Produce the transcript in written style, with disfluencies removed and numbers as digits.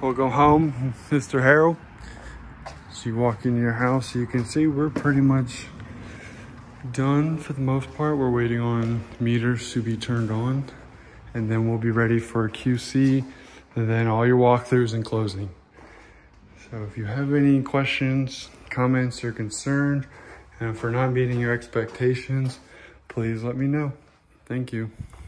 Welcome home, Mr. Harrell. As you walk into your house, you can see we're pretty much done for the most part. We're waiting on meters to be turned on, and then we'll be ready for QC, and then all your walkthroughs and closing. So if you have any questions, comments, or concern, and for not meeting your expectations, please let me know. Thank you.